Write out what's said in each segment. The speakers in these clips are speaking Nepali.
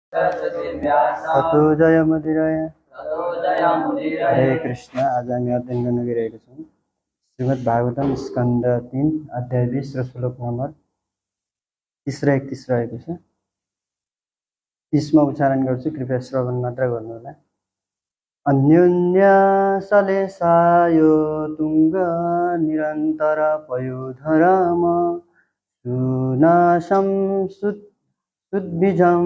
ततो जयमुदीरय। हरे कृष्ण। आज हामी अध्ययन गर्न गइरहेका छौँ श्रीमद् भागवतम स्कन्द 3 अध्याय 20 र श्लोक नम्बर 30 र 31 रहेको छ। 30 मा उच्चारण गर्छु, कृपया श्रवण मात्र गर्नुहोला। अन्योन्य सलेसायो तुङ्ग निरन्तर पयोधरम सुनाशं सुद्विजं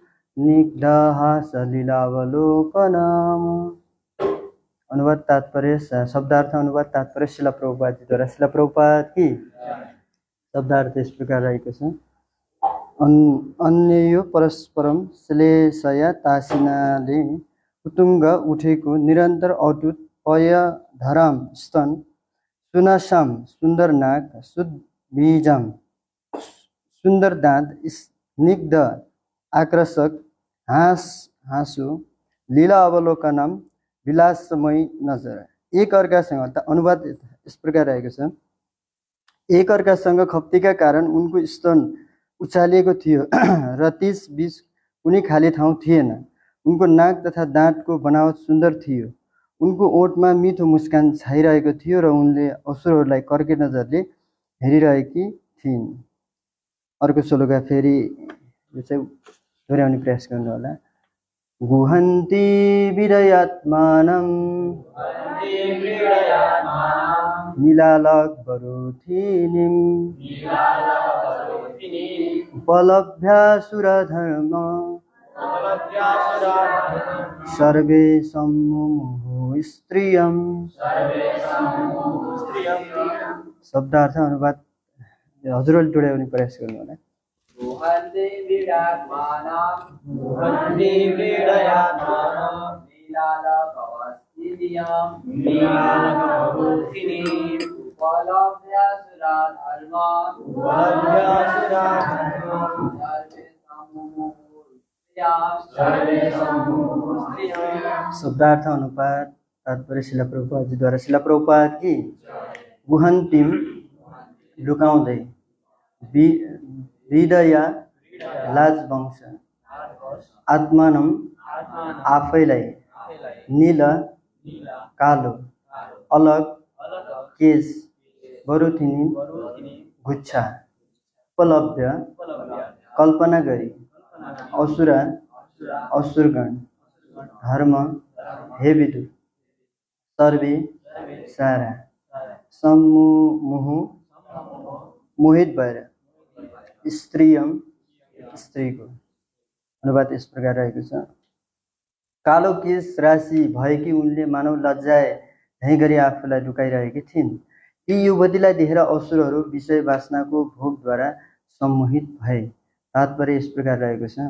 निग्धहासलीलावलोकनम। अनुवाद तात्पर्य, शब्दार्थ अनुवाद तात्पर्य शिला प्रभुपादद्वारा। शिला प्रभुपाद की शब्दार्थ इस प्रकार रहेको छ। अन्य परस्परम श्लेषया तासिनाले उत्तुङ्ग उठेको निरन्तर अटुट पयधराम स्तन, सुनाशाम सुन्दर नाक, सुद्विजाम सुन्दर दाँत, स्निग्ध आकर्षक हाँसो, लीला अवलोकनम विलासमय नजर। एक अर्कासँग अनुवाद यस प्रकार रहेको छ। एक अर्कासँग खप्तीका कारण उनको स्तन उचालिएको थियो र त्यस बीच कुनै खाली ठाउँ थिएन। उनको नाक तथा दाँतको बनावट सुन्दर थियो। उनको ओठमा मिठो मुस्कान छाइरहेको थियो र उनले असुरहरूलाई कर्के नजरले हेरिरहेकी थिइन्। अर्को श्लोका फेरि यो चाहिँ दोहोऱ्याउने प्रयास गर्नु होला। गुहन्ति विरयात्मानं नीलालक बरुथिनीं उपलभ्यासुरधर्म सर्वे सम्मुमुहुः स्त्रियं। शब्दार्थ अनुवाद हजुरहरूले टोड्याउने प्रयास गर्नु होला। गुहन्ति विरयात्मानं नीलालकवस्तिनीं उपलभ्यासुरधर्म सर्वे सम्मुमुहुः। शब्दार्थ अनुवाद तात्पर्य शिला प्रभुपादद्वारा। शिला प्रभुपाद की गुहन्तिम लुकाउँदै, हृदया लाज वंश, आत्मानम आफैलाई, नील कालो, अलग केश, बरुथिनी गुच्छा, उपलब्ध कल्पना गरी, असुरा असुरगण, धर्म हे विदुर, सर्वे सारा, सम्मुमुहुः मोहित भएर, स्त्रियम स्त्रीको। अनुवाद यस प्रकार रहेको छ। कालो केश राशि भएकी उनले मानव लज्जाए झैँ गरी आफूलाई लुकाइरहेकी थिइन्। ती युवतीलाई देखेर असुरहरू विषय वासनाको भोगद्वारा सम्मोहित भए। तात्पर्य यस प्रकार रहेको छ।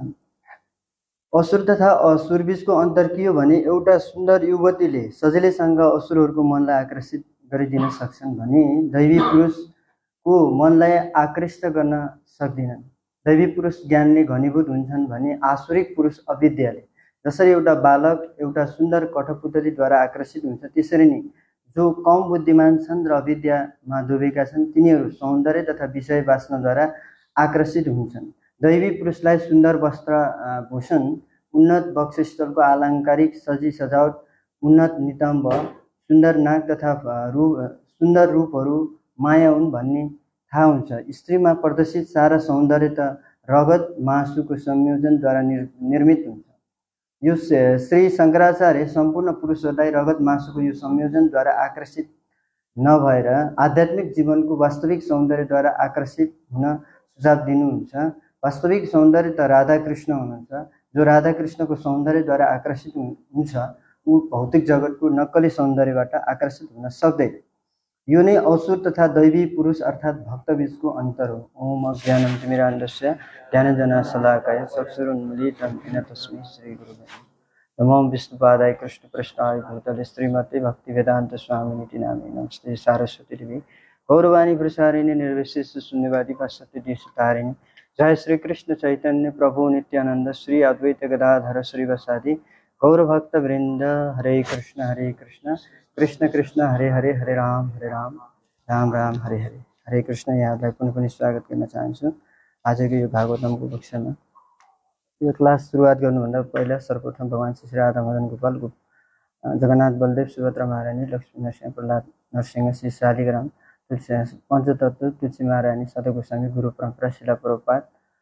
असुर तथा असुरबीचको अन्तर के हो भने एउटा सुन्दर युवतीले सजिलैसँग असुरहरूको मनलाई आकर्षित गरिदिन सक्छन् भने दैवी पुरुषको मनलाई आकृष्ट गर्न सक्दिनन्। दैवी पुरुष ज्ञानले घनीभूत हुन्छन् भने आसुरिक पुरुष अविद्याले। जसरी एउटा बालक एउटा सुन्दर कठपुतलीद्वारा आकर्षित हुन्छ, त्यसरी नै जो कम बुद्धिमान छन् र अविद्यामा डुबेका छन् तिनीहरू सौन्दर्य तथा विषय वासनाद्वारा आकर्षित हुन्छन्। दैवी पुरुषलाई सुन्दर वस्त्र भूषण, उन्नत वक्षस्थलको आलङ्कारिक सजी सजावट, उन्नत नितम्ब, सुन्दर नाक तथा सुन्दर रूपहरू माया हुन् भन्ने थाहा हुन्छ। स्त्रीमा प्रदर्शित सारा सौन्दर्य त रगत मासुको संयोजनद्वारा निर्मित हुन्छ। यो श्री शङ्कराचार्य सम्पूर्ण पुरुषहरूलाई रगत मासुको यो संयोजनद्वारा आकर्षित नभएर आध्यात्मिक जीवनको वास्तविक सौन्दर्यद्वारा आकर्षित हुन सुझाव दिनुहुन्छ। वास्तविक सौन्दर्य त राधाकृष्ण हुनुहुन्छ। जो राधाकृष्णको सौन्दर्यद्वारा आकर्षित हुन्छ ऊ भौतिक जगतको नक्कली सौन्दर्यबाट आकर्षित हुन सक्दैन। यो नै असुर तथा दैवी पुरुष अर्थात् भक्तबीचको अन्तर हो। ओम अज्ञानतिमिरान्धस्य ज्ञानञ्जनशलाकया चक्षुरुन्मीलितं येन तस्मै श्रीगुरुवे नमः। विष्णुपादाय कृष्णप्रेष्ठाय भूतले श्रीमते भक्तिवेदान्त स्वामिनिति नामिने नमस्ते सारस्वती देवी गौरवाणी प्रसारिणी निर्विशेष शून्यवादी पाश्चात्य देशतारिणी। जय श्री कृष्ण चैतन्य प्रभु नित्यानंद श्री अद्वैत गदाधर श्रीवासादि गौरभक्त वृंद। हरे कृष्ण कृष्ण कृष्ण हरे हरे, हरे राम राम राम हरे हरे। हरे कृष्ण। यहाँलाई पुनः पनि स्वागत गर्न चाहन्छु आजको यो भागवतमको कक्षामा। यो क्लास सुरुवात गर्नुभन्दा पहिला सर्वप्रथम भगवान श्री राधा मदन गोपाल जगन्नाथ बलदेव सुभद्रा महारानी लक्ष्मी नरसिंह प्रहलाद नरसिंह श्री शालिग्राम तुलसीदास पञ्चतत्व तुलसी महारानी सदा गोस्वामी गुरु परम्परा शिला प्रभुपाद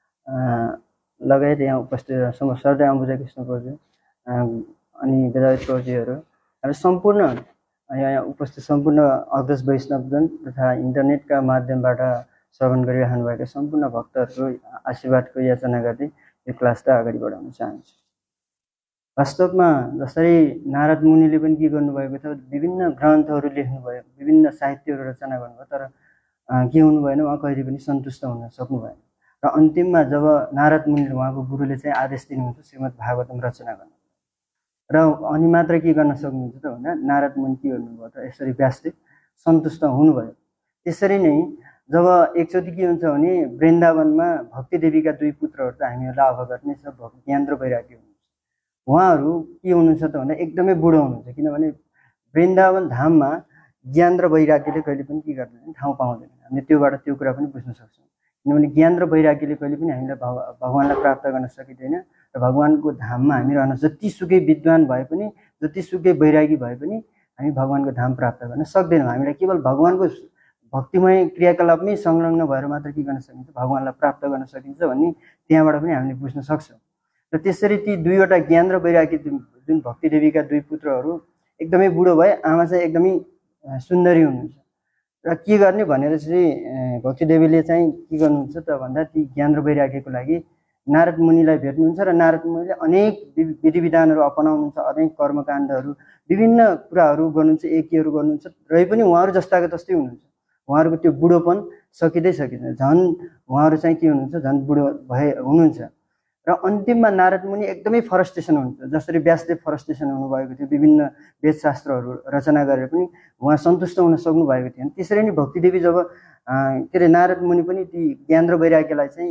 लगायत यहाँ उपस्थित सरदार अम्बुजा कृष्ण प्रभु अनि वेदान्त प्रभुजीहरू र सम्पूर्ण यहाँ उपस्थित सम्पूर्ण अग्रज वैष्णवजन तथा इन्टरनेटका माध्यमबाट श्रवण गरिरहनुभएका सम्पूर्ण भक्तहरूको आशीर्वादको याचना गर्दै यो क्लासलाई अगाडि बढाउन चाहन्छु। वास्तवमा जसरी नारद मुनिले पनि के गर्नुभएको थियो, विभिन्न ग्रन्थहरू लेख्नुभयो, विभिन्न साहित्यहरू रचना गर्नुभयो, तर के हुनु भएन, उहाँ कहिले पनि सन्तुष्ट हुन सक्नु भएन। र अन्तिममा जब नारद मुनिले उहाँको गुरुले चाहिँ आदेश दिनुहुन्छ श्रीमद् भागवतम रचना गर्न, र अनि मात्र के गर्न सक्नुहुन्छ त भन्दा नारद मुनि के गर्नुभयो त यसरी व्यासदेव सन्तुष्ट हुनुभयो। त्यसरी नै जब एकचोटि के हुन्छ भने वृन्दावनमा भक्ति देवीका दुई पुत्रहरू त हामीहरूलाई अवगत नै छ, ज्ञान र वैराग्य हुनुहुन्छ। उहाँहरू के हुनुहुन्छ त भन्दा एकदमै बुढो हुनुहुन्छ, किनभने वृन्दावन धाममा ज्ञान र वैराग्यले कहिले पनि के गर्दैन, ठाउँ पाउँदैन। हामीले त्योबाट त्यो कुरा पनि बुझ्न सक्छौँ, किनभने ज्ञान र वैराग्यले कहिले पनि हामीलाई भगवान्लाई प्राप्त गर्न सकिँदैन। र भगवान्को धाममा हामी रहन जतिसुकै विद्वान भए पनि, जतिसुकै वैरागी भए पनि हामी भगवान्को धाम प्राप्त गर्न सक्दैनौँ। हामीलाई केवल भगवान्को भक्तिमय क्रियाकलापमै संलग्न भएर मात्र के गर्न सकिन्छ, भगवान्लाई प्राप्त गर्न सकिन्छ भन्ने त्यहाँबाट पनि हामीले बुझ्न सक्छौँ। र त्यसरी ती दुईवटा ज्ञान र वैराग्य जुन भक्ति देवीका दुई पुत्रहरू एकदमै बुढो भए, आमा चाहिँ एकदमै सुन्दरी हुनुहुन्छ। र के गर्ने भनेर चाहिँ भक्ति देवीले चाहिँ के गर्नुहुन्छ त भन्दा ती ज्ञान र वैराग्यको लागि नारद मुनिलाई भेट्नुहुन्छ। र नारद मुनिले अनेक विधि विधानहरू अपनाउनुहुन्छ, अनेक कर्मकाण्डहरू विभिन्न कुराहरू गर्नुहुन्छ, यज्ञहरू गर्नुहुन्छ, र पनि उहाँहरू जस्ताको तस्तै हुनुहुन्छ। उहाँहरूको त्यो बुढोपन सकिँदै सकिँदैन, झन् उहाँहरू चाहिँ के हुनुहुन्छ, झन् बुढो हुनुहुन्छ। र अन्तिममा नारद मुनि एकदमै फरस्ट्रेसन हुनुहुन्छ, जसरी व्यासदेव फरस्ट्रेसन हुनुभएको थियो, विभिन्न वेदशास्त्रहरू रचना गरेर पनि उहाँ सन्तुष्ट हुन सक्नु भएको थिएन। त्यसरी नै भक्ति देवी जब के अरे नारद मुनि पनि ती ज्ञान र वैराग्यलाई चाहिँ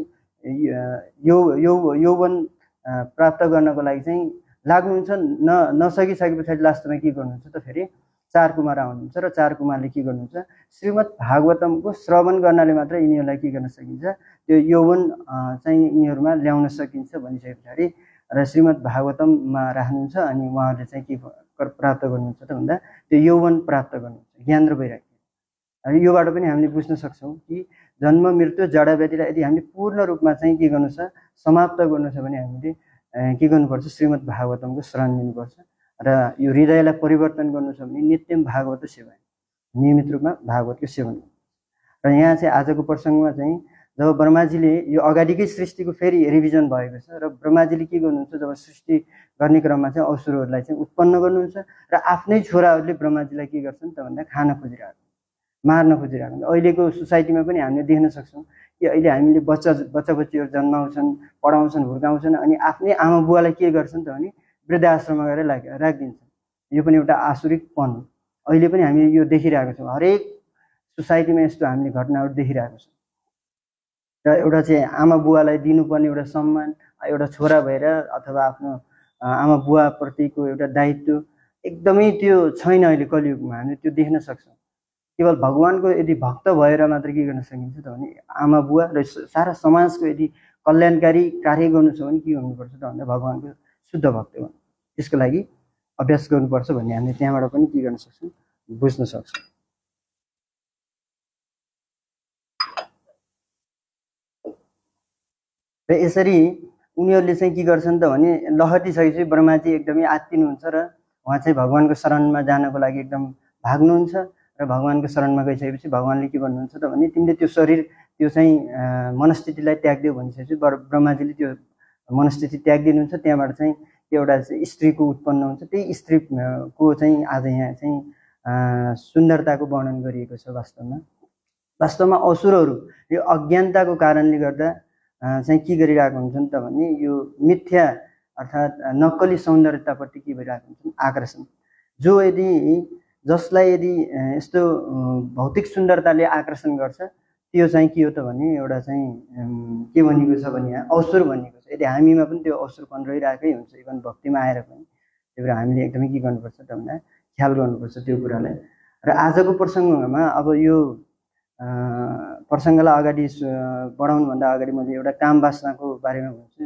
यौवन प्राप्त गर्नको लागि चाहिँ लाग्नुहुन्छ, नसकिसके पछाडि लास्टमा के गर्नुहुन्छ त फेरि चार कुमार आउनुहुन्छ। र चार कुमारले के गर्नुहुन्छ, श्रीमद् भागवतमको श्रवण गर्नाले मात्र यिनीहरूलाई के गर्न सकिन्छ, त्यो यौवन चाहिँ यिनीहरूमा ल्याउन सकिन्छ भनिसके पछाडि र श्रीमद् भागवतममा राख्नुहुन्छ। अनि उहाँहरूले चाहिँ के प्राप्त गर्नुहुन्छ त भन्दा त्यो यौवन प्राप्त गर्नुहुन्छ, ज्ञान र वैराग्य। योबाट पनि हामीले बुझ्न सक्छौँ कि जन्म मृत्यु जडा व्याधिलाई यदि हामीले पूर्ण रूपमा चाहिँ के गर्नु छ, समाप्त गर्नु छ भने हामीले के गर्नुपर्छ, श्रीमद् भागवतमको शरण लिनुपर्छ। र यो हृदयलाई परिवर्तन गर्नु छ भने नित्यम भागवत सेवन, नियमित रूपमा भागवतको सेवन। र यहाँ चाहिँ आजको प्रसङ्गमा चाहिँ जब ब्रह्माजीले यो अगाडिकै सृष्टिको फेरि रिभिजन भएको छ, र ब्रह्माजीले के गर्नुहुन्छ, जब सृष्टि गर्ने क्रममा चाहिँ असुरहरूलाई चाहिँ उत्पन्न गर्नुहुन्छ, र आफ्नै छोराहरूले ब्रह्माजीलाई के गर्छन् त भन्दा खान खोजिरहेको, मार्न खोजिरहेको। अहिलेको सोसाइटीमा पनि हामीले देख्न सक्छौँ कि अहिले हामीले बच्चाबच्चीहरू जन्माउँछन्, पढाउँछन्, हुर्काउँछन्, अनि आफ्नै आमा बुवालाई के गर्छन् त भने वृद्धाश्रममा गएर राखिदिन्छन्। यो पनि एउटा आसुरिकपन हो। अहिले पनि हामी यो देखिरहेको छौँ, हरेक सोसाइटीमा यस्तो हामीले घटनाहरू देखिरहेको छौँ। र एउटा चाहिँ आमा बुवालाई दिनुपर्ने एउटा सम्मान, एउटा छोरा भएर अथवा आफ्नो आमा बुवाप्रतिको एउटा दायित्व एकदमै त्यो छैन अहिले कलियुगमा। हामीले त्यो देख्न सक्छौँ। केवल भगवान्को यदि भक्त भएर मात्र के गर्न सकिन्छ त भने आमा बुवा र सारा समाजको यदि कल्याणकारी कार्य गर्नु छ भने के गर्नुपर्छ त भन्दा भगवान्को शुद्ध भक्त गर्नु, त्यसको लागि अभ्यास गर्नुपर्छ भन्ने हामीले त्यहाँबाट पनि के गर्न सक्छौँ, बुझ्न सक्छौँ। र यसरी उनीहरूले चाहिँ के गर्छन् त भने लहटिसकेपछि ब्रह्माजी एकदमै आत्तिनुहुन्छ, र उहाँ चाहिँ भगवान्को शरणमा जानको लागि एकदम भाग्नुहुन्छ। र भगवान्को शरणमा गइसकेपछि भगवान्ले के भन्नुहुन्छ त भने तिमीले त्यो शरीर, त्यो चाहिँ मनस्थितिलाई त्याग्दियो भनिसकेपछि ब्रह्माजीले त्यो मनस्थिति त्यागिदिनुहुन्छ। त्यहाँबाट चाहिँ एउटा स्त्रीको उत्पन्न हुन्छ। त्यही स्त्रीको चाहिँ आज यहाँ चाहिँ सुन्दरताको वर्णन गरिएको छ। वास्तवमा असुरहरू यो अज्ञानताको कारणले गर्दा चाहिँ के गरिरहेको हुन्छन् त भने यो मिथ्या अर्थात् नक्कली सौन्दर्यतापट्टि के भइरहेको हुन्छन्, आकर्षण। जसलाई यदि यस्तो भौतिक सुन्दरताले आकर्षण गर्छ, त्यो चाहिँ के हो त भने एउटा चाहिँ के भनिएको छ भने यहाँ असुर भनिएको छ। यदि हामीमा पनि त्यो असुरपन रहिरहेकै हुन्छ, इभन भक्तिमा आएर पनि। त्यही भएर हामीले एकदमै के गर्नुपर्छ त भन्दा ख्याल गर्नुपर्छ त्यो कुरालाई। र आजको प्रसङ्गमा अब यो प्रसङ्गलाई अगाडि बढाउनुभन्दा अगाडि मैले एउटा काम वासनाको बारेमा भन्छु।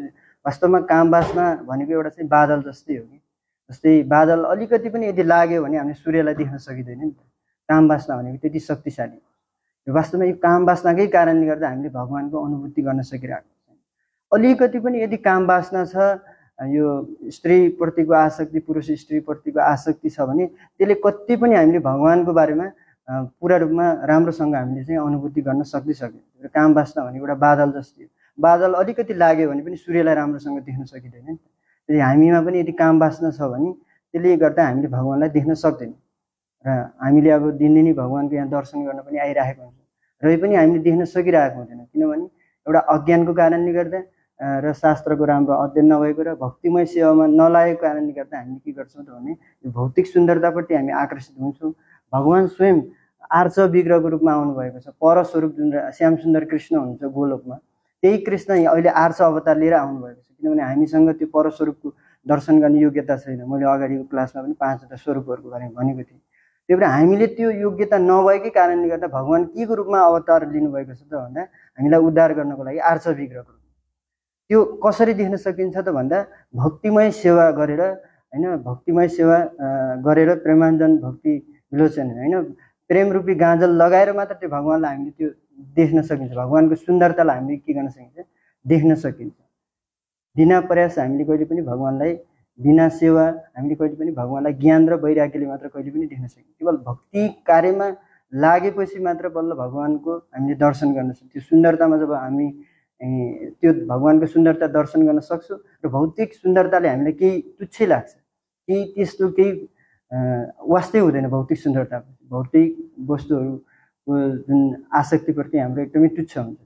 वास्तवमा काम वासना भनेको एउटा चाहिँ बादल जस्तै हो कि जस्तै बादल अलिकति पनि यदि लाग्यो भने हामीले सूर्यलाई देख्न सकिँदैन नि त। काम वासना भनेको त्यति शक्तिशाली हो। वास्तवमा यो काम वासनाकै कारणले गर्दा हामीले भगवानको अनुभूति गर्न सकिरहेको छैन। अलिकति पनि यदि काम वासना छ, यो स्त्रीप्रतिको आसक्ति, पुरुष स्त्रीप्रतिको आसक्ति छ भने त्यसले कति पनि हामीले भगवानको बारेमा पुरा रूपमा राम्रोसँग हामीले चाहिँ अनुभूति गर्न सक्दैन। काम वासना भनेको एउटा बादल जस्तै हो। बादल अलिकति लाग्यो भने पनि सूर्यलाई राम्रोसँग देख्न सकिँदैन नि त। त्यसले हामीमा पनि यदि काम वासना छ भने त्यसले गर्दा हामीले भगवानलाई देख्न सक्दैनौँ। र हामीले अब दिनदिनै भगवानको यहाँ दर्शन गर्न पनि आइरहेको हुन्छ, र पनि हामीले देख्न सकिरहेको हुँदैन, किनभने एउटा अज्ञानको कारणले गर्दा र शास्त्रको राम्रो अध्ययन नभएको र भक्तिमय सेवामा नलागेको कारणले गर्दा हामीले के गर्छौँ त भने यो भौतिक सुन्दरताप्रति हामी आकर्षित हुन्छौँ। भगवान स्वयं आर्च विग्रहको रूपमा आउनुभएको छ। परस्वरूप जुन श्याम सुन्दर कृष्ण हुनुहुन्छ गोलोकमा, त्यही कृष्ण अहिले आर्च अवतार लिएर आउनुभएको छ। किनभने हामीसँग त्यो परस्वरूपको दर्शन गर्ने योग्यता छैन। मैले अगाडिको क्लासमा पनि 5वटा स्वरूपहरूको बारेमा भनेको थिएँ। त्यही भएर हामीले त्यो योग्यता नभएकै कारणले गर्दा भगवान के को रूपमा अवतार लिनुभएको छ त भन्दा हामीलाई उद्धार गर्नको लागि आर्च विग्रहको रूपमा। त्यो कसरी देख्न सकिन्छ त भन्दा भक्तिमय सेवा गरेर, होइन, भक्तिमय सेवा गरेर प्रेमाञ्जन भक्ति विलोचन, होइन, प्रेम रूपी गाजल लगाएर मात्र त्यो भगवानलाई हामीले त्यो देख्न सकिन्छ। भगवानको सुन्दरतालाई हामीले के गर्न सकिन्छ, देख्न सकिन्छ। बिना प्रयास हामीले कहिले पनि भगवानलाई, बिना सेवा हामीले कहिले पनि भगवानलाई ज्ञान र वैराग्यले मात्र कहिले पनि देख्न सकिन्छ। केवल भक्ति कार्यमा लागेपछि मात्र बल्ल भगवानको हामीले दर्शन गर्न सक्छौँ। त्यो सुन्दरतामा जब हामी त्यो भगवानको सुन्दरता दर्शन गर्न सक्छौँ र भौतिक सुन्दरताले हामीलाई केही तुच्छै लाग्छ, केही त्यस्तो केही वास्तै हुँदैन। भौतिक सुन्दरता, भौतिक वस्तुहरूको जुन आसक्तिप्रति हाम्रो एकदमै तुच्छ हुन्छ।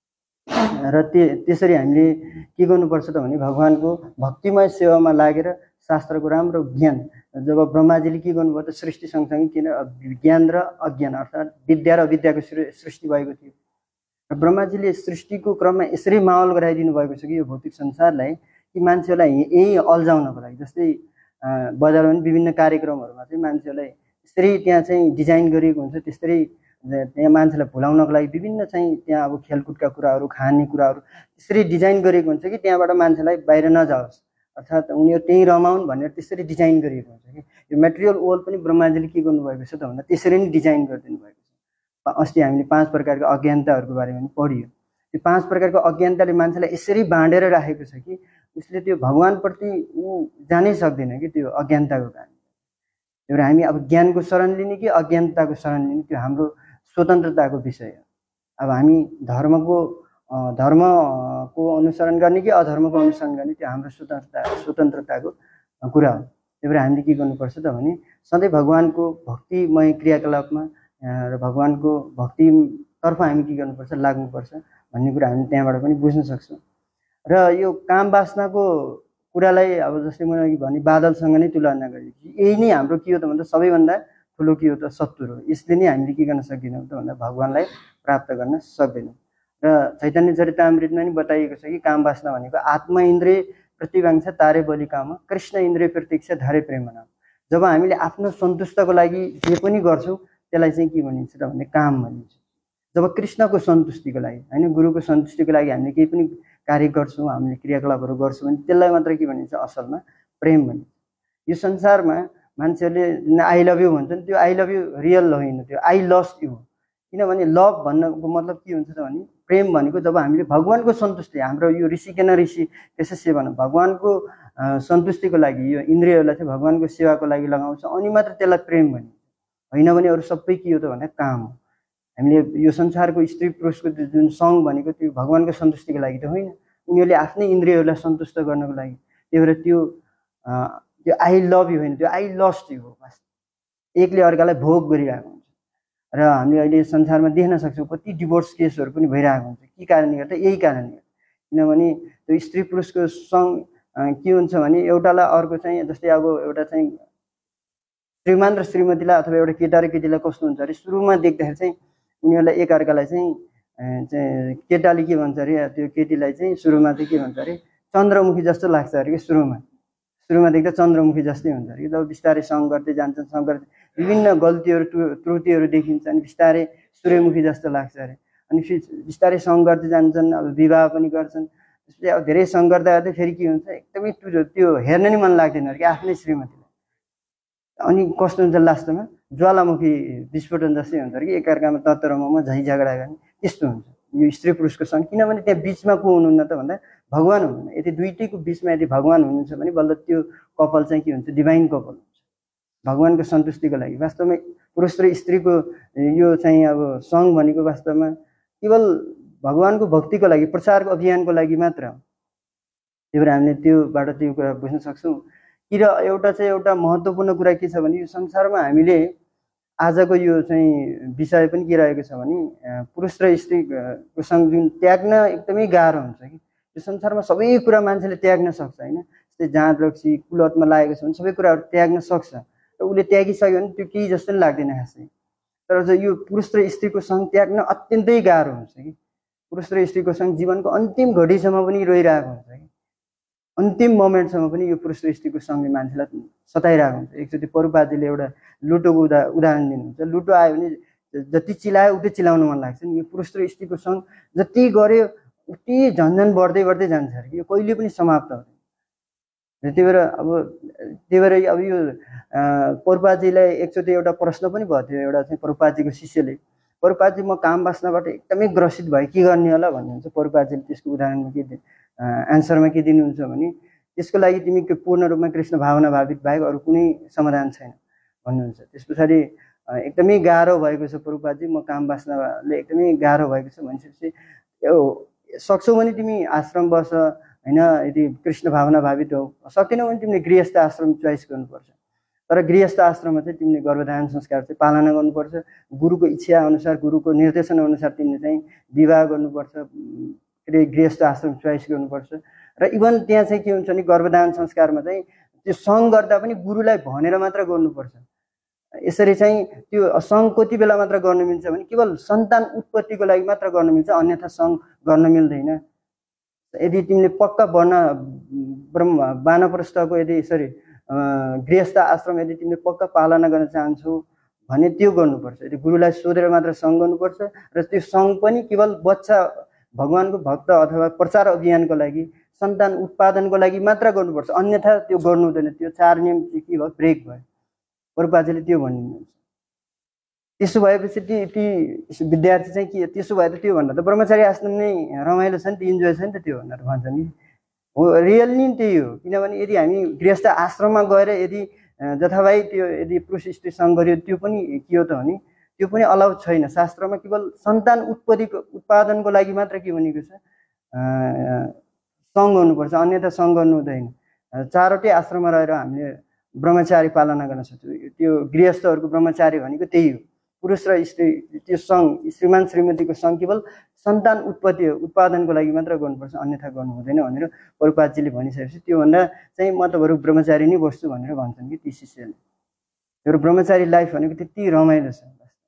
र त्यसरी हामीले के गर्नुपर्छ त भने भगवानको भक्तिमय सेवामा लागेर शास्त्रको राम्रो ज्ञान, जब ब्रह्माजीले के गर्नुभयो त सृष्टि सँगसँगै किन ज्ञान र अज्ञान अर्थात् विद्या र अविद्याको सृष्टि भएको थियो। र ब्रह्माजीले सृष्टिको क्रममा यसरी माहौल गराइदिनु भएको छ कि यो भौतिक संसारलाई कि मान्छेहरूलाई यही अल्झाउनको लागि, जस्तै बजारमा पनि विभिन्न कार्यक्रमहरूमा चाहिँ मान्छेहरूलाई यसरी त्यहाँ चाहिँ डिजाइन गरिएको हुन्छ, त्यसरी त्यहाँ मान्छेलाई भुलाउनको लागि विभिन्न चाहिँ त्यहाँ अब खेलकुदका कुराहरू, खाने कुराहरू त्यसरी डिजाइन गरिएको हुन्छ कि त्यहाँबाट मान्छेलाई बाहिर नजाओस्, अर्थात् उनीहरू त्यहीँ रमाउन् भनेर त्यसरी डिजाइन गरिएको हुन्छ कि। यो मेटेरियल वर्ल्ड पनि ब्रह्माजीले के गर्नुभएको छ त भन्दा त्यसरी नै डिजाइन गरिदिनु भएको छ। अस्ति हामीले 5 प्रकारको अज्ञानताहरूको बारेमा पनि पढियो। त्यो 5 प्रकारको अज्ञानताले मान्छेलाई यसरी बाँडेर राखेको छ कि उसले त्यो भगवानप्रति ऊ जानै सक्दैन कि त्यो अज्ञानताको कारण। त्यही भएर हामी अब ज्ञानको शरण लिने कि अज्ञानताको शरण लिने त्यो हाम्रो स्वतन्त्रताको विषय हो। अब हामी धर्मको अनुसरण गर्ने कि अधर्मको अनुसरण गर्ने त्यो हाम्रो स्वतन्त्रताको कुरा हो। त्यही भएर हामीले के गर्नुपर्छ त भने सधैँ भगवानको भक्तिमय क्रियाकलापमा र भगवानको भक्तितर्फ हामी के गर्नुपर्छ, लाग्नुपर्छ भन्ने कुरा हामी त्यहाँबाट पनि बुझ्न सक्छौँ। र यो काम वासनाको कुरालाई अब जस्तै मैले अघि भने बादलसँग नै तुलना गरेको, यही नै हाम्रो के हो त भन्दा सबैभन्दा ठुलो के हो त शत्रु हो। यसले नै हामीले के गर्न सक्दैनौँ त भन्दा भगवानलाई प्राप्त गर्न सक्दैनौँ। र चैतन्य चरितामृतमा नि बताइएको छ कि काम वासना भनेको आत्मा इन्द्रिय प्रतिवांक्षा तारे बलि काम, कृष्ण इन्द्रिय प्रतीक्षा धारे प्रेम नाम। जब हामीले आफ्नो सन्तुष्टको लागि जे पनि गर्छौँ त्यसलाई चाहिँ के भनिन्छ त भन्दा काम भनिन्छ। जब कृष्णको सन्तुष्टिको लागि, होइन, गुरुको सन्तुष्टिको लागि हामीले केही पनि कार्य गर्छौँ, हामीले क्रियाकलापहरू गर्छौँ भने त्यसलाई मात्र के भनिन्छ, असलमा प्रेम भनिन्छ। यो संसारमा मान्छेहरूले आई लभ यु भन्छन्, त्यो आई लभ यु रियल होइन, त्यो आई लस्ट यु। किनभने लभ भन्नको मतलब के हुन्छ त भने प्रेम भनेको जब हामीले भगवानको सन्तुष्टि, हाम्रो यो ऋषिकेन ऋषि त्यसै सेवा भगवानको सन्तुष्टिको लागि यो इन्द्रियहरूलाई चाहिँ भगवानको सेवाको लागि लगाउँछ, अनि मात्र त्यसलाई प्रेम भनिन्छ। होइन भने अरू सबै के हो त भन्दा काम हो। हामीले यो संसारको स्त्री पुरुषको जुन सङ्ग भनेको त्यो भगवानको सन्तुष्टिको लागि त होइन, उनीहरूले आफ्नै इन्द्रियहरूलाई सन्तुष्ट गर्नको लागि। त्यही भएर त्यो आई लभ यु होइन, त्यो आई लस्ट यु हो। एकले अर्कालाई भोग गरिरहेको हुन्छ। र हामीले अहिले संसारमा देख्न सक्छौँ कति डिभोर्स केसहरू पनि भइरहेको हुन्छ। के कारणले गर्दा? यही कारणले गर्दा। किनभने त्यो स्त्री पुरुषको सङ्ग के हुन्छ भने एउटालाई अर्को चाहिँ, जस्तै अब एउटा चाहिँ श्रीमान र श्रीमतीलाई अथवा एउटा केटा र केटीलाई कस्तो हुन्छ अरे, सुरुमा देख्दाखेरि चाहिँ उनीहरूलाई एकअर्कालाई चाहिँ केटाले के भन्छ अरे, त्यो केटीलाई चाहिँ सुरुमा चाहिँ के भन्छ अरे, चन्द्रमुखी जस्तो लाग्छ अरे कि। सुरुमा देख्दा चन्द्रमुखी जस्तै हुन्छ अरे। जब बिस्तारै सङ्ग गर्दै जान्छन्, सङ्ग गर्दै विभिन्न गल्तीहरू त्रुटिहरू देखिन्छ, अनि बिस्तारै सूर्यमुखी जस्तो लाग्छ अरे। अनि बिस्तारै सङ्ग गर्दै जान्छन्, अब विवाह पनि गर्छन्। त्यसपछि अब धेरै सङ्घ गर्दा गर्दै फेरि के हुन्छ एकदमै त्यो हेर्न नि मन लाग्दैन कि आफ्नै श्रीमतीलाई। अनि कस्तो हुन्छ लास्टमा ज्वालामुखी विस्फोटन जस्तै हुन्छ कि एकअर्कामा तत्तरमा झै झगडा गर्ने त्यस्तो हुन्छ यो स्त्री पुरुषको सङ्घ। किनभने त्यहाँ बिचमा को हुनुहुन्न त भन्दा भगवान हुनुहुन्न। यदि दुईटैको बिचमा यदि भगवान हुनुहुन्छ भने बल्ल त्यो कपाल चाहिँ के हुन्छ डिभाइन कपाल हुन्छ भगवानको सन्तुष्टिको लागि। वास्तवमा पुरुष र स्त्रीको यो चाहिँ अब सङ्घ भनेको वास्तवमा केवल भगवानको भक्तिको लागि प्रचारको अभियानको लागि मात्र हो। त्यही भएर हामीले त्योबाट त्यो कुरा बुझ्न सक्छौँ कि र एउटा चाहिँ एउटा महत्त्वपूर्ण कुरा के छ भने यो संसारमा हामीले आजको यो चाहिँ विषय पनि के रहेको छ भने पुरुष र स्त्रीको सङ्घ जुन त्याग्न एकदमै गाह्रो हुन्छ कि यो संसारमा सबै कुरा मान्छेले त्याग्न सक्छ होइन। जस्तै जाँड रक्सी कुलतमा लागेको छ भने सबै कुराहरू त्याग्न सक्छ र उसले त्यागिसक्यो भने त्यो केही जस्तो पनि लाग्दैन खासै। तर यो पुरुष र स्त्रीको सङ्घ त्याग्न अत्यन्तै गाह्रो हुन्छ कि पुरुष र स्त्रीको सङ्घ जीवनको अन्तिम घडीसम्म पनि रहिरहेको हुन्छ कि अन्तिम मोमेन्टसम्म पनि यो पुरुष र स्त्रीको सङ्घले मान्छेलाई सताइरहेको हुन्छ। एकचोटि प्रभुपादजीले एउटा लुटोको उदाहरण दिनुहुन्छ। लुटो आयो भने जति चिलायो उतै चिलाउन मन लाग्छ नि। यो पुरुष र स्त्रीको सङ्घ जति गऱ्यो उति झन्झन बढ्दै बढ्दै जान्छ अरे कि यो कहिले पनि समाप्त हुँदैन। त्यही भएर अब यो प्रभुपादजीलाई एकचोटि एउटा प्रश्न पनि भएको थियो एउटा चाहिँ प्रभुपादजीको शिष्यले प्रभुपादजी म काम वासनाबाट एकदमै ग्रसित भए के गर्ने होला भन्नुहुन्छ। प्रभुपादजीले त्यसको उदाहरणमा के एन्सरमा के दिनुहुन्छ भने त्यसको लागि तिमी पूर्ण रूपमा कृष्ण भावना भावित बाहेक अरू कुनै समाधान छैन भन्नुहुन्छ। त्यस पछाडि एकदमै गाह्रो भएको छ प्रभुपादजी म काम वासनाले एकदमै गाह्रो भएको छ भनेपछि सक्छौ भने तिमी आश्रम बस होइन यदि कृष्ण भावना भावित हो सकेनौ भने तिमीले गृहस्थ आश्रम चोइस गर्नुपर्छ। तर गृहस्थ आश्रममा चाहिँ तिमीले गर्भधारण संस्कार चाहिँ पालना गर्नुपर्छ। गुरुको इच्छा अनुसार गुरुको निर्देशन अनुसार तिमीले चाहिँ विवाह गर्नुपर्छ। गृहस्थ आश्रम चोइस गर्नुपर्छ। र इभन त्यहाँ चाहिँ के हुन्छ भने गर्भधारण संस्कारमा चाहिँ त्यो सङ्घ गर्दा पनि गुरुलाई भनेर मात्र गर्नुपर्छ। यसरी चाहिँ त्यो सङ्घ कति बेला मात्र गर्न मिल्छ भने केवल सन्तान उत्पत्तिको लागि मात्र गर्न मिल्छ अन्यथा सङ्घ गर्न मिल्दैन। यदि तिमीले पक्का वानप्रस्थको यदि गृहस्थ आश्रम यदि तिमीले पक्का पालना गर्न चाहन्छौ भने त्यो गर्नुपर्छ। यदि गुरुलाई सोधेर मात्र सङ्घ गर्नुपर्छ र त्यो सङ्घ पनि केवल बच्चा भगवानको भक्त अथवा प्रचार अभियानको लागि सन्तान उत्पादनको लागि मात्र गर्नुपर्छ अन्यथा त्यो गर्नु हुँदैन। त्यो 4 नियम चाहिँ के भयो ब्रेक भयो। प्रभुपादजीले त्यो भन्नुहुन्छ। त्यसो भएपछि ती विद्यार्थी चाहिँ के त्यसो भए त त्यो भन्दा त ब्रह्मचारी आश्रम नै रमाइलो छ नि त इन्जोय छ नि त त्यो भनेर भन्छ नि। हो रियल नि त्यही हो। किनभने यदि हामी गृहस्थ आश्रममा गएर यदि जथाभावी त्यो यदि पुरुष स्त्री सङ्घ गरियो त्यो पनि के हो त भने त्यो पनि अलाउड छैन। शास्त्रमा केवल सन्तान उत्पादनको लागि मात्र के भनेको छ सङ्घ गर्नुपर्छ अन्यथा सङ्घ गर्नु हुँदैन। 4वटै आश्रममा रहेर हामीले ब्रह्मचारी पालना गर्न सक्छौँ। त्यो गृहस्थहरूको ब्रह्मचारी भनेको त्यही हो। पुरुष र स्त्री त्यो सङ्घ श्रीमान श्रीमतीको सङ्घ केवल सन्तान उत्पादनको लागि मात्र गर्नुपर्छ अन्यथा गर्नु हुँदैन भनेर प्रभुपादजीले भनिसकेपछि त्योभन्दा चाहिँ म त बरु ब्रह्मचारी नै बस्छु भनेर भन्छन् कि ती शिष्यले। त्यो ब्रह्मचारी लाइफ भनेको त्यति रमाइलो छ।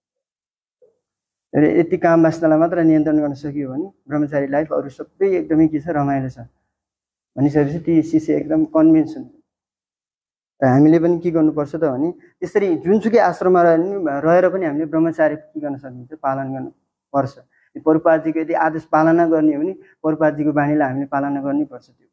यति काम वासनालाई मात्र नियन्त्रण गर्न सकियो भने ब्रह्मचारी लाइफ अरू सबै एकदमै के छ रमाइलो छ भनिसकेपछि ती शिष्य एकदम कन्भिन्स हुन्छ। र हामीले पनि के गर्नुपर्छ त भने त्यसरी जुनसुकै आश्रममा रहेर पनि हामीले ब्रह्मचारी के गर्न सकिन्छ पालन गर्नु पर्छ। प्रभुपादजीको यदि आदेश पालना गर्ने हो भने प्रभुपादजीको बाणीलाई हामीले पालना गर्नै पर्छ। त्यो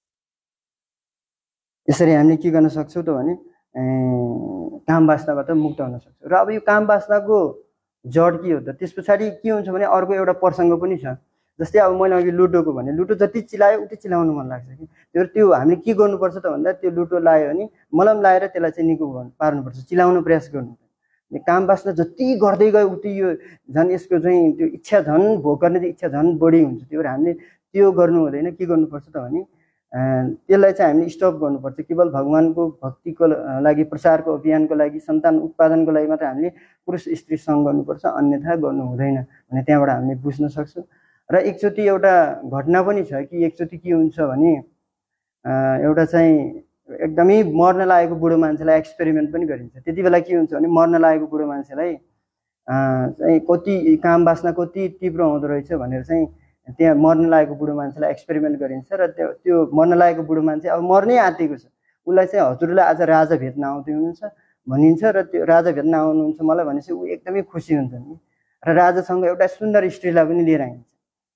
यसरी हामीले के गर्न सक्छौँ त भने काम वासनाबाट मुक्त हुन सक्छौँ। र अब यो काम वासनाको जड के हो त त्यस पछाडि के हुन्छ भने अर्को एउटा प्रसङ्ग पनि छ। जस्तै अब मैले अघि लुडोको भने लुडो जति चिलायो उति चिलाउनु मन लाग्छ कि त्यो हामीले के गर्नुपर्छ त भन्दा त्यो लुडो लायो भने मलम लाएर त्यसलाई चाहिँ निको पार्नुपर्छ चिलाउन प्रयास गर्नु। काम वासना जति गर्दै गयो उति यो झन् यसको चाहिँ त्यो इच्छा झन् भोग गर्ने इच्छा झन् बढी हुन्छ। त्यही भएर हामीले त्यो गर्नु हुँदैन। के गर्नुपर्छ त भने त्यसलाई चाहिँ हामीले स्टप गर्नुपर्छ। केवल भगवानको भक्तिको लागि प्रचारको अभियानको लागि सन्तान उत्पादनको लागि मात्र हामीले पुरुष स्त्री सङ्घ गर्नुपर्छ अन्यथा गर्नु हुँदैन भने त्यहाँबाट हामीले बुझ्न सक्छौँ। र एकचोटि एउटा घटना पनि छ कि एकचोटि के हुन्छ भने एउटा चाहिँ एकदमै मर्न लागेको बुढो मान्छेलाई एक्सपेरिमेन्ट पनि गरिन्छ। त्यति बेला के हुन्छ भने मर्न लागेको बुढो मान्छेलाई चाहिँ कति काम वासना कति तीव्र हुँदो रहेछ भनेर चाहिँ त्यहाँ मर्न लागेको बुढो मान्छेलाई एक्सपेरिमेन्ट गरिन्छ। र त्यो मर्न लागेको बुढो मान्छे अब मर्नै आँटेको छ उसलाई चाहिँ हजुरलाई आज राजा भेट्न आउँदै हुनुहुन्छ भनिन्छ। र त्यो राजा भेट्न आउनुहुन्छ मलाई भनेपछि ऊ एकदमै खुसी हुन्छ नि। र राजासँग एउटा सुन्दर स्त्रीलाई पनि लिएर आइन्छ।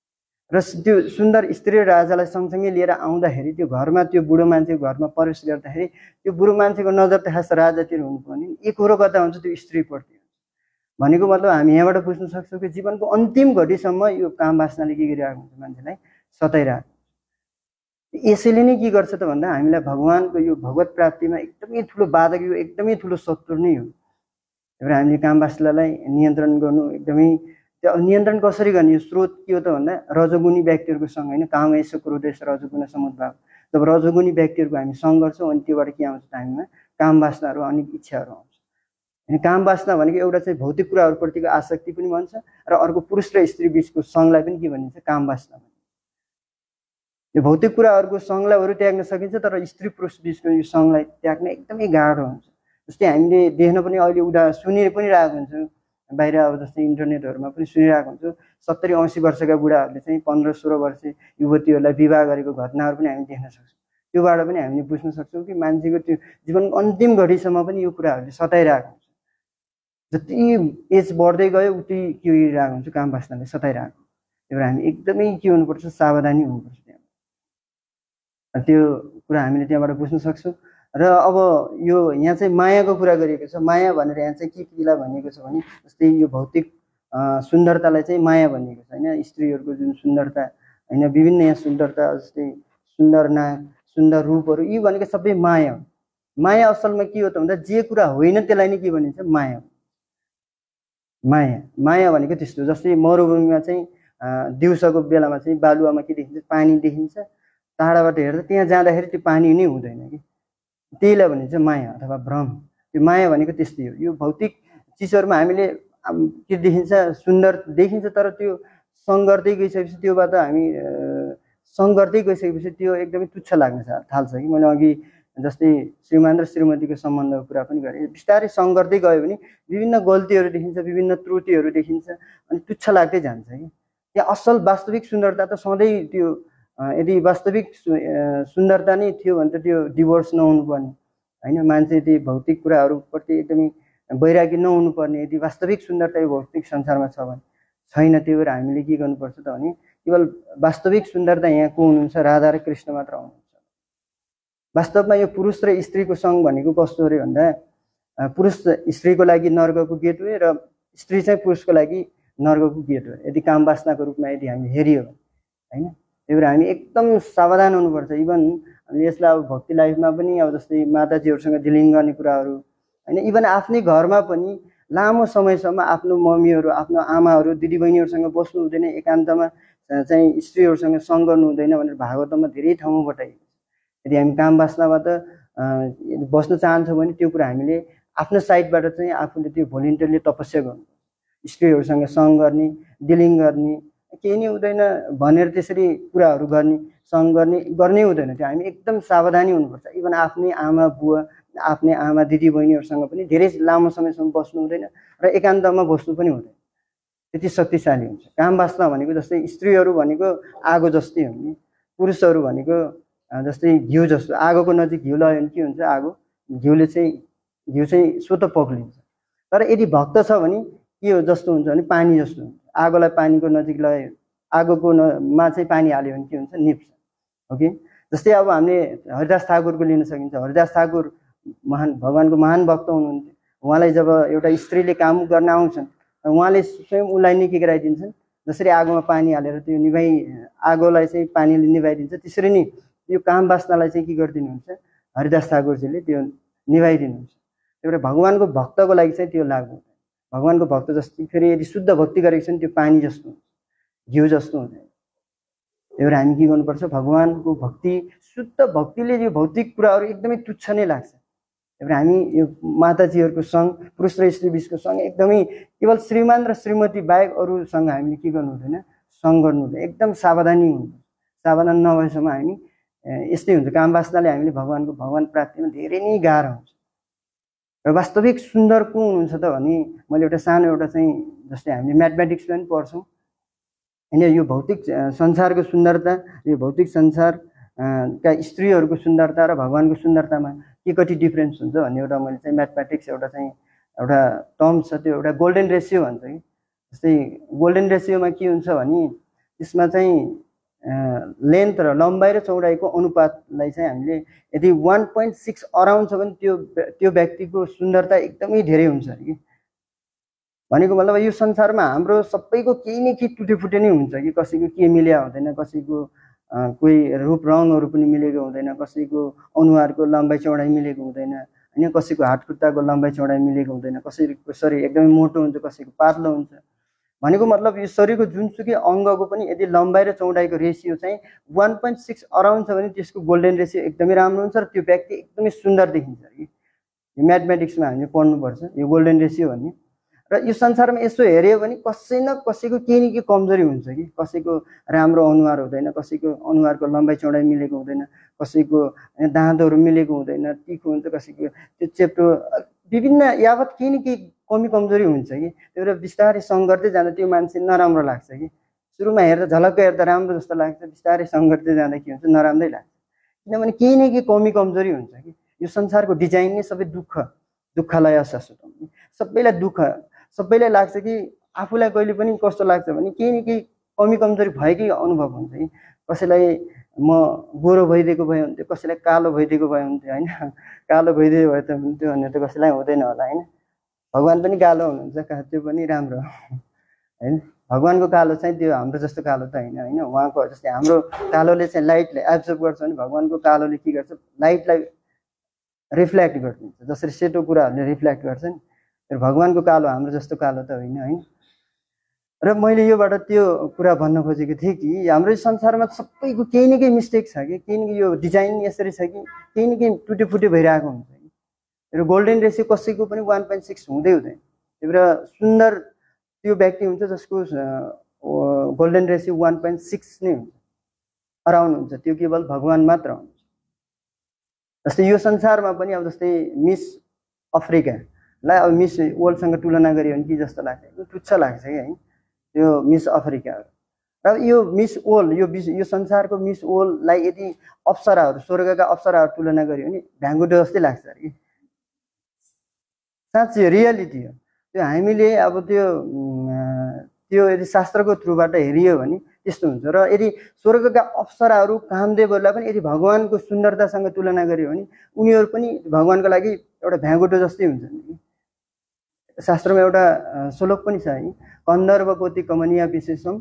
र त्यो सुन्दर स्त्री राजालाई सँगसँगै लिएर आउँदाखेरि त्यो घरमा त्यो बुढो मान्छेको घरमा प्रवेश गर्दाखेरि त्यो बुढो मान्छेको नजर त खास राजातिर हुनुपर्ने, एकहोरो कता हुन्छ त्यो स्त्रीप्रति हुन्छ। भनेको मतलब हामी यहाँबाट बुझ्न सक्छौँ कि जीवनको अन्तिम घडीसम्म यो काम वासनाले के गरिरहेको हुन्छ, मान्छेलाई सताइरहेको। यसैले नै के गर्छ त भन्दा हामीलाई भगवानको यो भगवत प्राप्तिमा एकदमै ठुलो बाधक, यो एकदमै ठुलो शत्रु नै हो। र हामीले काम वासनालाई नियन्त्रण गर्नु एकदमै, त्यो नियन्त्रण कसरी गर्ने, यो स्रोत के हो त भन्दा रजोगुणी व्यक्तिहरूको सँग होइन, काम यसो क्रोधेश रजोगुण समुद्भाव। जब रजोगुणी व्यक्तिहरूको हामी सँग गर्छौँ अनि त्योबाट के आउँछ त हामीमा काम वासनाहरू, अनेक इच्छाहरू आउँछ। अनि काम वासना भनेको एउटा चाहिँ भौतिक कुराहरूप्रतिको आसक्ति पनि भन्छ र अर्को पुरुष र स्त्री बिचको सङ्घलाई पनि के भनिन्छ, काम वासना भनिन्छ। यो भौतिक कुराहरूको सङ्घलाई अरू त्याग्न सकिन्छ, तर स्त्री पुरुष बिचको यो सङ्घलाई त्याग्न एकदमै गाह्रो हुन्छ। जस्तै हामीले देख्न पनि अहिले सुनेर पनि रहेको हुन्छौँ, बाहिर अब जस्तै इन्टरनेटहरूमा पनि सुनिरहेको हुन्छौँ, 70-80 वर्षका बुढाहरूले चाहिँ 15-16 वर्षे युवतीहरूलाई विवाह गरेको घटनाहरू पनि हामी देख्न सक्छौँ। त्योबाट पनि हामीले बुझ्न सक्छौँ कि मान्छेको त्यो जीवनको अन्तिम घडीसम्म पनि यो कुराहरूले सताइरहेको हुन्छ। जति एज बढ्दै गयो उति के गरिरहेको हुन्छ, काम वासनाले सताइरहेको। त्यही भएर हामी एकदमै के हुनुपर्छ, सावधानी हुनुपर्छ। त्यो कुरा हामीले त्यहाँबाट बुझ्न सक्छौँ। र अब यो यहाँ चाहिँ मायाको कुरा गरिएको छ। माया भनेर यहाँ चाहिँ केलाई भनिएको छ भने जस्तै यो भौतिक सुन्दरतालाई चाहिँ माया भनिएको छ होइन। स्त्रीहरूको जुन सुन्दरता होइन, विभिन्न यहाँ सुन्दरता, जस्तै सुन्दर नाक, सुन्दर रूपहरू, यी भनेको सबै माया हो। माया असलमा के हो त भन्दा जे कुरा होइन त्यसलाई नै के भनिन्छ, माया। माया भनेको त्यस्तो। जस्तै मरुभूमिमा चाहिँ दिउँसोको बेलामा चाहिँ बालुवामा के देखिन्छ, पानी देखिन्छ। टाढाबाट हेर्दा त्यहाँ जाँदाखेरि त्यो पानी नै हुँदैन कि, त्यहीलाई भनिन्छ माया अथवा भ्रम। त्यो माया भनेको त्यस्तै हो। यो भौतिक चिजहरूमा हामीले के देखिन्छ, सुन्दर देखिन्छ, तर त्यो सँग गर्दै गइसकेपछि त्योबाट हामी सँग गर्दै गइसकेपछि त्यो एकदमै तुच्छ लाग्न थाल्छ कि। मैले अघि जस्तै श्रीमान र श्रीमतीको सम्बन्धको कुरा पनि गरेँ। बिस्तारै सँग गर्दै गयो भने विभिन्न गल्तीहरू देखिन्छ, विभिन्न त्रुटिहरू देखिन्छ, अनि तुच्छ लाग्दै जान्छ कि। त्यहाँ असल वास्तविक सुन्दरता त सधैँ त्यो, यदि वास्तविक सुन्दरता नै थियो भने त त्यो डिभोर्स नहुनुपर्ने होइन, मान्छे त्यो भौतिक कुराहरूप्रति एकदमै वैरागी नहुनुपर्ने। यदि वास्तविक सुन्दरता यो भौतिक संसारमा छ भने छैन। त्यही भएर हामीले के गर्नुपर्छ त भने केवल वास्तविक सुन्दरता यहाँ को हुनुहुन्छ, राधा र कृष्ण मात्र हुनुहुन्छ। वास्तवमा यो पुरुष र स्त्रीको सङ्घ भनेको कस्तो अरे भन्दा पुरुष स्त्रीको लागि नर्कको गेट हो र स्त्री चाहिँ पुरुषको लागि नर्कको गेट हो, यदि काम वासनाको रूपमा यदि हामी हेरियो होइन। त्यही भएर हामी एकदम सावधान हुनुपर्छ। इभन यसलाई अब भक्ति लाइफमा पनि अब जस्तै माताजीहरूसँग डिलिङ गर्ने कुराहरू होइन, इभन आफ्नै घरमा पनि लामो समयसम्म आफ्नो मम्मीहरू, आफ्नो आमाहरू, दिदीबहिनीहरूसँग बस्नु हुँदैन, एकान्तमा चाहिँ स्त्रीहरूसँग सङ्ग गर्नु हुँदैन भनेर भागवतमा धेरै ठाउँमा बताइएको छ। यदि हामी काम वासनाबाट बस्न चाहन्छौँ भने त्यो कुरा हामीले आफ्नो साइडबाट चाहिँ आफूले त्यो भोलिन्टियरली तपस्या गर्नु, स्त्रीहरूसँग सङ्ग गर्ने, डिलिङ गर्ने, केही नै हुँदैन भनेर त्यसरी कुराहरू गर्ने, सङ्ग गर्नै हुँदैन। त्यो हामी एकदम सावधानी हुनुपर्छ। इभन आफ्नै आमा बुवा, आफ्नै आमा दिदी बहिनीहरूसँग पनि धेरै लामो समयसम्म बस्नु हुँदैन र एकान्तमा बस्नु पनि हुँदैन, त्यति शक्तिशाली हुन्छ। काम वासना भनेको जस्तै स्त्रीहरू भनेको आगो जस्तै हो नि, पुरुषहरू भनेको जस्तै घिउ जस्तो। आगोको नजिक घिउ लगायो भने के हुन्छ, घिउ चाहिँ स्वत पक्लिन्छ। तर यदि भक्त छ भने के हो जस्तो हुन्छ भने पानी जस्तो हुन्छ। आगोलाई पानीको नजिक लगायो, आगोको मा चाहिँ पानी हाल्यो भने के हुन्छ, निप्छ। ओके, जस्तै अब हामीले हरिदास ठाकुरको लिन सकिन्छ। हरिदास ठाकुर भगवानको महान भक्त हुनुहुन्थ्यो। उहाँलाई जब एउटा स्त्रीले काम गर्न आउँछन्, उहाँले स्वयं उसलाई नै के गराइदिन्छन्, जसरी आगोमा पानी हालेर त्यो आगोलाई चाहिँ पानीले निभाइदिन्छ, त्यसरी नै यो काम वासनालाई चाहिँ के गरिदिनुहुन्छ, हरिदास ठाकुरजीले त्यो निभाइदिनुहुन्छ। त्यही भएर भगवानको भक्तको लागि चाहिँ त्यो लागु हुँदैन। भगवानको भक्त जस्तै फेरि यदि शुद्ध भक्ति गरेको छ भने त्यो पानी जस्तो हुन्छ, घिउ जस्तो हुँदैन। त्यही भएर हामी के गर्नुपर्छ, भगवानको भक्ति, शुद्ध भक्तिले यो भौतिक कुराहरू एकदमै तुच्छ नै लाग्छ। त्यही भएर हामी यो माताजीहरूको सङ्घ, पुरुष र स्त्री बिचको सङ्घ एकदमै केवल श्रीमान र श्रीमती बाहेक अरूसँग हामीले के गर्नु हुँदैन, सङ्घ गर्नु हुँदैन। एकदम सावधानी हुन्छ। सावधान नभएसम्म हामी यस्तै हुन्छ। काम वासनाले हामीले भगवान प्राप्तिमा धेरै नै गाह्रो हुन्छ। र वास्तविक सुन्दर को हुनुहुन्छ त भने मैले एउटा सानो एउटा चाहिँ जस्तै हामीले म्याथमेटिक्समा पनि पढ्छौँ होइन, यो भौतिक संसारको सुन्दरता, यो भौतिक संसारका स्त्रीहरूको सुन्दरता र भगवानको सुन्दरतामा के कति डिफ्रेन्स हुन्छ भन्ने एउटा मैले चाहिँ म्याथमेटिक्स एउटा टर्म छ, त्यो एउटा गोल्डन रेसियो भन्छ कि। जस्तै गोल्डन रेसियोमा के हुन्छ भने यसमा चाहिँ लेन्थ र लम्बाइ र चौडाइको अनुपातलाई चाहिँ हामीले यदि 1.6 अराउन्ड छ भने त्यो व्यक्तिको सुन्दरता एकदमै धेरै हुन्छ कि। भनेको मतलब यो संसारमा हाम्रो सबैको केही न केही टुटेफुटे नै हुन्छ कि। कसैको के मिल्या हुँदैन, कसैको कोही रूप रङहरू पनि मिलेको हुँदैन, कसैको अनुहारको लम्बाइ चौडाइ मिलेको हुँदैन हैन, कसैको हातखुट्टाको लम्बाइ चौडाइ मिलेको हुँदैन, कसैको शरीर एकदमै मोटो हुन्छ, कसैको पातलो हुन्छ। भनेको मतलब यो शरीरको जुनसुकै अङ्गको पनि यदि लम्बाइ र चौडाइको रेसियो चाहिँ 1.6 अराउन्ड छ भने त्यसको गोल्डन रेसियो एकदमै राम्रो हुन्छ र त्यो व्यक्ति एकदमै सुन्दर देखिन्छ कि। यो म्याथमेटिक्समा हामीले पढ्नुपर्छ यो गोल्डन रेसियो भन्ने। र यो संसारमा यसो हेऱ्यो भने कसै न कसैको केही न केही कमजोरी हुन्छ कि। कसैको राम्रो अनुहार हुँदैन, कसैको अनुहारको लम्बाइ चौडाइ मिलेको हुँदैन, कसैको दाँतहरू मिलेको हुँदैन, तिखो हुन्छ, कसैको त्यो चेप्टो, विभिन्न यावत केही न केही कमी कमजोरी हुन्छ कि। त्यही भएर बिस्तारै सँग गर्दै जाँदा त्यो मान्छे नराम्रो लाग्छ कि। सुरुमा हेर्दा झलक्क हेर्दा राम्रो जस्तो लाग्छ, बिस्तारै सँग गर्दै जाँदा के हुन्छ नराम्रै लाग्छ। किनभने केही न केही कमी कमजोरी हुन्छ कि। यो संसारको डिजाइन नै सबै दुःखलाई शाश्वत। सबैलाई दुःख, सबैलाई लाग्छ कि आफूलाई कहिले पनि कस्तो लाग्छ भने केही न केही कमी कमजोरी भएकै अनुभव हुन्छ कि। कसैलाई म गोरो भइदिएको भए हुन्थ्यो, कसैलाई कालो भइदिएको भए हुन्थ्यो हैन, कालो भइदिएको भए त हुन्थ्यो भन्ने त कसैलाई हुँदैन होला हैन। भगवान पनि कालो हुनुहुन्छ, त्यो पनि राम्रो हैन। भगवानको कालो चाहिँ त्यो हाम्रो जस्तो कालो त हैन हैन। उहाँको जस्तै हाम्रो कालोले चाहिँ लाइटलाई एब्जर्ब गर्छ भने भगवानको कालोले के गर्छ, लाइटलाई रिफ्लेक्ट गरिदिन्छ। जसरी सेतो कुराहरूले रिफ्लेक्ट गर्छ नि, भगवानको कालो हाम्रो जस्तो कालो त होइन हैन। र मैले योबाट त्यो कुरा भन्न खोजेको थिएँ कि हाम्रो संसारमा सबैको केही न केही मिस्टेक छ कि, केही न केही यो डिजाइन यसरी छ कि केही न केही टुटेफुटे भइरहेको हुन्छ कि। र गोल्डन रेसियो कसैको पनि 1.6 हुँदै हुँदैन। त्यही भएर सुन्दर त्यो व्यक्ति हुन्छ जसको गोल्डन रेसियो 1.6 नै हुन्छ, अराउन्ड हुन्छ। त्यो केवल भगवान मात्र हुन्छ। जस्तै यो संसारमा पनि अब जस्तै मिस अफ्रिकालाई अब मिस वर्ल्डसँग तुलना गरियो भने के जस्तो लाग्छ, तुच्छ लाग्छ कि है यो मिस अफ्रिकाहरू। र यो मिस वर्ल्ड यो संसारको मिस वर्ल्डलाई यदि अप्सराहरू, स्वर्गका अप्सराहरू तुलना गरियो भने भ्याङ्गुटो जस्तै लाग्छ कि। साँच्चै रियालिटी हो त्यो। हामीले अब त्यो यदि शास्त्रको थ्रुबाट हेरियो भने त्यस्तो हुन्छ। र यदि स्वर्गका अप्सराहरू कामदेवहरूलाई पनि यदि भगवानको सुन्दरतासँग तुलना गरियो भने उनीहरू पनि भगवानको लागि एउटा भ्यागुटो जस्तै हुन्छन्। शास्त्रमा एउटा श्लोक पनि छ है, कन्दर्व कोटि कमनीय विशेषम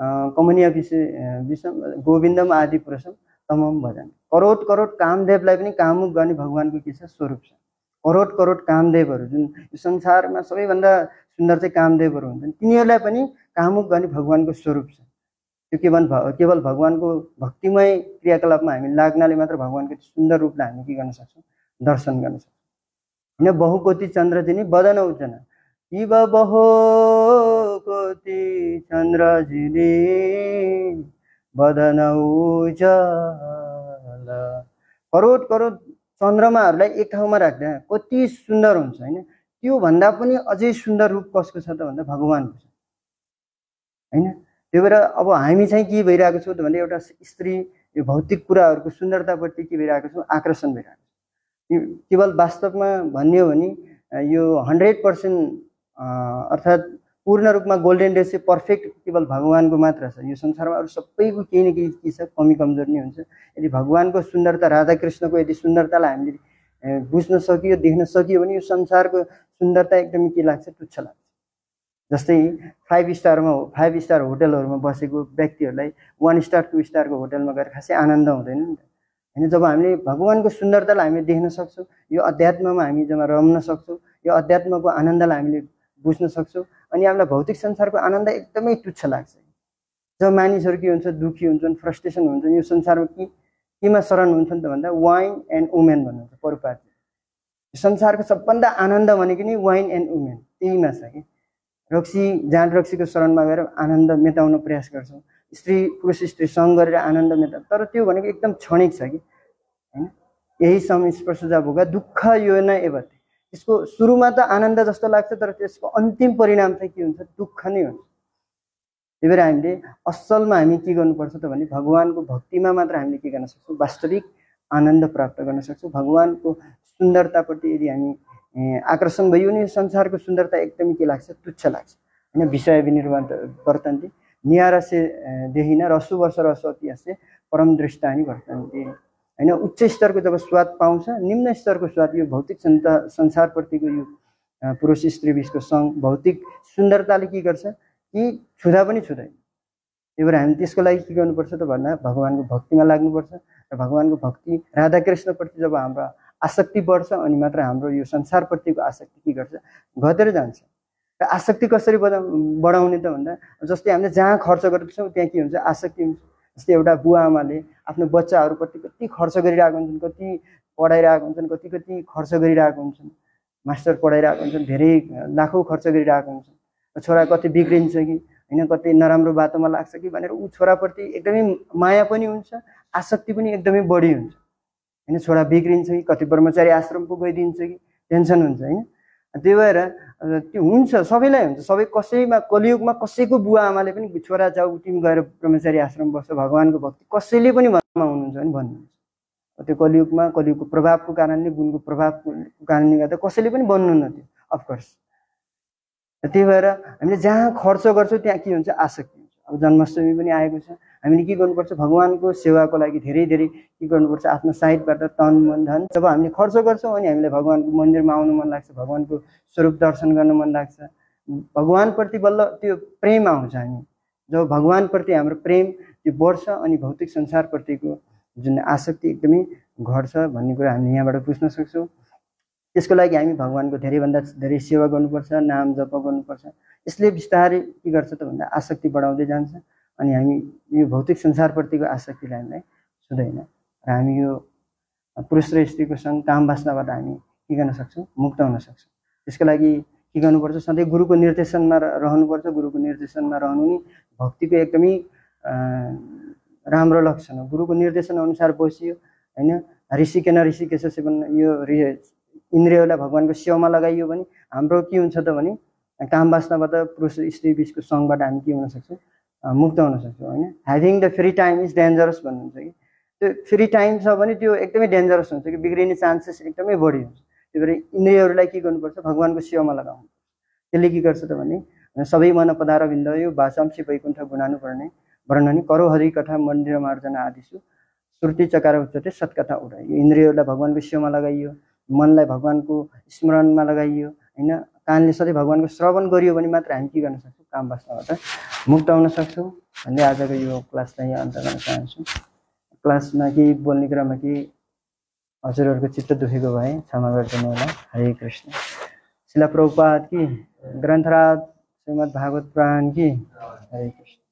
गोविन्दम आदि पुरुषम तमम भजन। करोड करोड कामदेवलाई पनि कामुक गर्ने भगवानको के छ स्वरूप छ। करोड करोड कामदेवहरू जुन यो संसारमा सबैभन्दा सुन्दर चाहिँ कामदेवहरू हुन्छन्, तिनीहरूलाई पनि कामुक गर्ने भगवानको स्वरूप छ। त्यो केवल भगवानको भक्तिमय क्रियाकलापमा हामी लाग्नाले मात्र भगवानको सुन्दर रूपलाई हामी के गर्न सक्छौँ, दर्शन गर्न सक्छौँ होइन। बहुकोटि चन्द्रजिनी बदन उज्जन शिव बहुकोटि चन्द्रजिनी बदन उज्जल। करोड करोड चन्द्रमाहरूलाई एक ठाउँमा राख्दा कति सुन्दर हुन्छ होइन। त्यो भन्दा पनि अझै सुन्दर रूप कसको छ त भन्दा भगवानको छ होइन। त्यही भएर अब हामी चाहिँ के भइरहेको छौँ त भन्दा एउटा स्त्री यो भौतिक कुराहरूको सुन्दरताप्रति के भइरहेको छौँ, आकर्षण भइरहेको छ। केवल वास्तवमा भन्ने हो भने यो 100% अर्थात् पूर्ण रूपमा गोल्डन रेसियो पर्फेक्ट केवल भगवानको मात्र छ। यो संसारमा अरू सबैको केही न केही के छ, कमी कमजोर नै हुन्छ। यदि भगवानको सुन्दरता, राधाकृष्णको यदि सुन्दरतालाई हामीले बुझ्न सकियो, देख्न सकियो भने यो संसारको सुन्दरता एकदमै के लाग्छ, तुच्छ लाग्छ। जस्तै 5 स्टार होटलहरूमा बसेको व्यक्तिहरूलाई 1 स्टार 2 स्टारको होटलमा गएर खासै आनन्द हुँदैन नि त होइन। जब हामीले भगवानको सुन्दरतालाई हामीले देख्न सक्छौँ, यो अध्यात्ममा हामी जब रम्न सक्छौँ, यो अध्यात्मको आनन्दलाई हामीले बुझ्न सक्छौँ, अनि हामीलाई भौतिक संसारको आनन्द एकदमै तुच्छ लाग्छ। जब मानिसहरू के हुन्छ, दुःखी हुन्छन्, फ्रस्ट्रेसन हुन्छन्, यो संसारमा केमा शरण हुन्छन् त भन्दा वाइन एन्ड वुमेन भन्नुहुन्छ परुपाटी। संसारको सबभन्दा आनन्द भनेको नि वाइन एन्ड वुमेन, त्यहीमा छ कि। जाँड रक्सीको शरणमा गएर आनन्द मेटाउन प्रयास गर्छौँ, पुरुष स्त्री सँग गरेर आनन्द मेटा, तर त्यो भनेको एकदम क्षणिक छ कि होइन। यही संस्पर्श जब होगा दुःख यो न एवते। त्यसको सुरुमा त आनन्द जस्तो लाग्छ, तर त्यसको अन्तिम परिणाम चाहिँ के हुन्छ, दुःख नै हुन्छ। त्यही भएर हामीले असलमा हामी के गर्नुपर्छ त भने भगवानको भक्तिमा मात्र हामीले के गर्न सक्छौँ, वास्तविक आनन्द प्राप्त गर्न सक्छौँ। भगवानको सुन्दरताप्रति यदि हामी आकर्षण भयो भने संसारको सुन्दरता एकदमै के लाग्छ, तुच्छ लाग्छ होइन। विषय विनिर्वर्तन्ति नियारा से देखिन रसो वर्ष रस अति आसे परम दृष्टानी वर्तन्ते हैन। उच्च स्तरको जब स्वाद पाउँछ, निम्न स्तरको स्वाद यो भौतिक संसारप्रतिको यो पुरुष स्त्री बिचको सँग भौतिक सुन्दरताले के गर्छ कि छुँदा पनि छुँदैन। त्यही भएर हामी त्यसको लागि के गर्नुपर्छ त भन्दा भगवानको भक्तिमा लाग्नुपर्छ र भगवानको भक्ति राधाकृष्णप्रति जब हाम्रो आसक्ति बढ्छ अनि मात्र हाम्रो यो संसारप्रतिको आसक्ति के गर्छ घटेर जान्छ। र आसक्ति कसरी बढाउने त भन्दा जस्तै हामीले जहाँ खर्च गर्छौँ त्यहाँ के हुन्छ आसक्ति हुन्छ। जस्तै एउटा बुवा आमाले आफ्नो बच्चाहरूप्रति कति खर्च गरिरहेको हुन्छन्, कति पढाइरहेको हुन्छन्, कति कति खर्च गरिरहेको हुन्छन्, मास्टर पढाइरहेको हुन्छन्, धेरै लाखौँ खर्च गरिरहेको हुन्छन्। छोरा कति बिग्रिन्छ कि हैन, कति नराम्रो बाटोमा लाग्छ कि भनेर ऊ छोराप्रति एकदमै माया पनि हुन्छ, आसक्ति पनि एकदमै बढी हुन्छ हैन। छोरा बिग्रिन्छ कि कति ब्रह्मचारी आश्रम पो गइदिन्छ कि टेन्सन हुन्छ हैन। त्यही भएर त्यो हुन्छ, सबैलाई हुन्छ। सबै कसैमा कलियुगमा कसैको बुवा आमाले पनि छोरा जाऊ तिमी गएर ब्रह्मचारी आश्रम बस्छ भगवानको भक्ति कसैले पनि भन्नमा हुनुहुन्छ भने भन्नुहुन्छ। त्यो कलियुगको प्रभावको कारणले, गुणको प्रभावको कारणले गर्दा कसैले पनि बन्नुहुन्न त्यो अफकोर्स। त्यही भएर हामीले जहाँ खर्च गर्छौँ त्यहाँ के हुन्छ आसक्ति हुन्छ। अब जन्माष्टमी पनि आएको छ, हामीले के गर्नुपर्छ भगवानको सेवाको लागि धेरै धेरै के गर्नुपर्छ आफ्नो साइडबाट तन मन धन। जब हामीले खर्च गर्छौँ अनि हामीलाई भगवानको मन्दिरमा आउनु मन लाग्छ, भगवानको स्वरूप दर्शन गर्न मन लाग्छ, भगवानप्रति बल्ल त्यो प्रेम आउँछ। हामी जब भगवानप्रति हाम्रो प्रेम त्यो बढ्छ अनि भौतिक संसारप्रतिको जुन आसक्ति एकदमै घट्छ भन्ने कुरा हामीले यहाँबाट बुझ्न सक्छौँ। त्यसको लागि हामी भगवानको धेरैभन्दा धेरै सेवा गर्नुपर्छ, नाम जप गर्नुपर्छ। यसले बिस्तारै के गर्छ त भन्दा आसक्ति बढाउँदै जान्छ अनि हामी यो भौतिक संसारप्रतिको आसक्तिलाई हामीलाई छुँदैन र हामी यो पुरुष र स्त्रीको सँग काम वासनाबाट हामी के गर्न सक्छौँ मुक्त हुन सक्छौँ। त्यसको लागि के गर्नुपर्छ सधैँ गुरुको निर्देशनमा रहनुपर्छ। गुरुको निर्देशनमा रहनु नि भक्तिको एकदमै राम्रो लक्षण हो। गुरुको निर्देशन अनुसार बसियो हैन, ऋषिकेन ऋषिकेश सेवन यो इन्द्रियलाई भगवानको सेवामा लगाइयो भने हाम्रो के हुन्छ त भने काम वासनाबाट पुरुष स्त्री बिचको सँगबाट हामी के हुन सक्छौँ मुक्त हुन सक्छौँ हैन। Having the free time is dangerous भन्नुहुन्छ कि त्यो फ्री टाइम छ भने त्यो एकदमै डेन्जरस हुन्छ कि बिग्रिने चान्सेस एकदमै बढी हुन्छ। त्यही भएर इन्द्रियहरूलाई के गर्नुपर्छ भगवानको सेवामा लगाउनु। त्यसले के गर्छ त भने सबै मन पदार बिन्दयो वाचांसी वैकुण्ठ गुणानु वर्णने करो हरि कथा मन्दिर मार्जना आदिसु श्रुति चकार उच्चते सत्कथा उडायो। इन्द्रियहरूलाई भगवानको सेवामा लगाइयो, मनलाई भगवानको स्मरणमा लगाइयो हैन, कानले सधैँ भगवानको श्रवण गरियो भने मात्र हामी के गर्न सक्छौँ काम वासनाबाट मुक्त हुन सक्छौँ भन्दै आजको यो क्लासलाई यहाँ अन्त गर्न चाहन्छु। क्लासमा केही बोल्ने क्रममा केही हजुरहरूको चित्त दुखेको भए क्षमा गरिदिनु होला। हरे कृष्ण। शिला प्रभुपाद की, ग्रन्थराज श्रीमद् भागवत पुराण की। हरे कृष्ण।